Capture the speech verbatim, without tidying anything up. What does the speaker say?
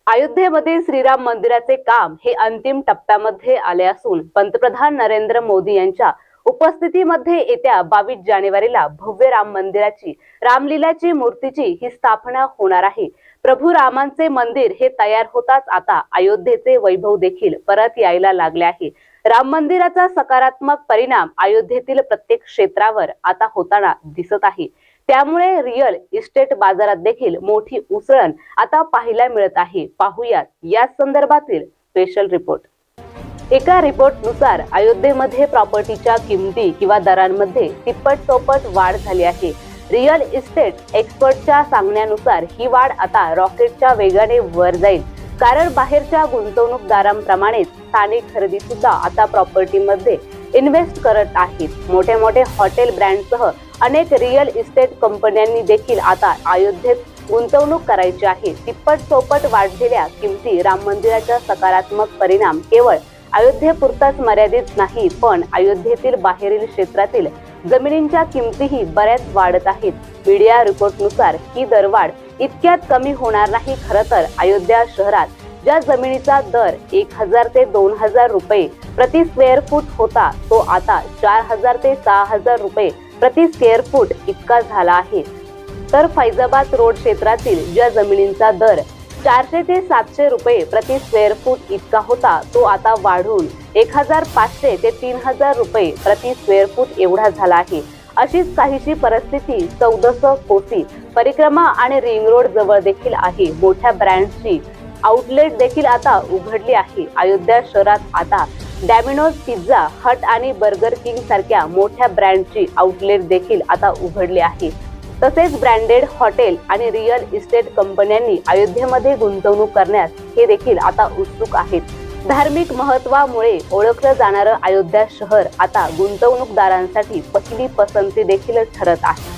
अयोध्येमध्ये श्रीराम मंदिराचे काम हे अंतिम टप्प्यामध्ये आले असून पंतप्रधान नरेंद्र मोदी यांच्या उपस्थितीमध्ये येत्या बावीस जानेवारीला भव्य राम मंदिराची रामलीलाची मूर्तीची ही स्थापना होणार आहे। प्रभू रामांचे मंदिर हे तयार होताच आता अयोध्येचे वैभव देखील परत यायला लागले आहे। राम मंदिराचा सकारात्मक परिणाम अयोध्येतील प्रत्येक क्षेत्रावर आता होताना दिसत आहे। त्यामुळे रिअल इस्टेट बाजारात देखील मोठी उसळण आता पाहायला मिळत आहे। पाहूयात या संदर्भातील स्पेशल रिपोर्ट। एका रिपोर्टनुसार अयोध्येमध्ये प्रॉपर्टीच्या किमती किंवा दरांमध्ये तिप्पट चौपट वाढ झाली आहे। रिअल इस्टेट एक्सपर्टच्या सांगण्यानुसार ही वाढ आता रॉकेटच्या वेगाने वर जाईल, कारण बाहेरच्या गुंतवणूकदारांप्रमाणेच स्थानिक खरेदी सुद्धा आता प्रॉपर्टीमध्ये इन्व्हेस्ट करत आहेत। मोठे मोठे हॉटेल ब्रँडसह अनेक रिअल इस्टेट कंपन्यांनी देखील आता अयोध्येत गुंतवणूक करायची आहे। तिप्पट चौपट वाढलेल्या किमती राम मंदिराचा सकारात्मक परिणाम केवळ अयोध्येपुरताच मर्यादित नाही, पण अयोध्येतील बाहेरील क्षेत्रातील जमिनींच्या किमतीही बऱ्याच वाढत आहेत। मीडिया रिपोर्टनुसार ही दरवाढ इतक्यात कमी होणार नाही। खरं तर अयोध्या शहरात ज्या जमिनीचा दर एक हजार ते दोन हजार रुपये प्रति स्क्वेअर फूट होता, तो आता चार हजार ते सहा हजार रुपये प्रति स्क्वेअर फूट इतका झाला आहे। तर फैजाबाद रोड क्षेत्रातील ज्या जमिनींचा दर चारशे ते सातशे रुपये प्रति स्क्वेअर फूट इतका होता, तो आता वाढून एक हजार पाचशे ते तीन हजार रुपये प्रति स्क्वेअर फूट एवढा झाला आहे। अशीच काहीशी परिस्थिती चौदस कोसी परिक्रमा आणि रिंग रोड जवळ देखील आहे। मोठ्या ब्रँड्सची आउटलेट देखील आता उघडली आहे। अयोध्या शहरात आता डॅमिनोज, पिझ्झा हट आणि बर्गर किंग सारख्या मोठ्या ब्रँडची आउटलेट देखील आता उघडली आहे। तसेच ब्रँडेड हॉटेल आणि रिअल इस्टेट कंपन्यांनी अयोध्येमध्ये गुंतवणूक करण्यास हे देखील आता उत्सुक आहेत। धार्मिक महत्त्वामुळे ओळखलं जाणारं अयोध्या शहर आता गुंतवणूकदारांसाठी पहिली पसंती देखील ठरत आहे।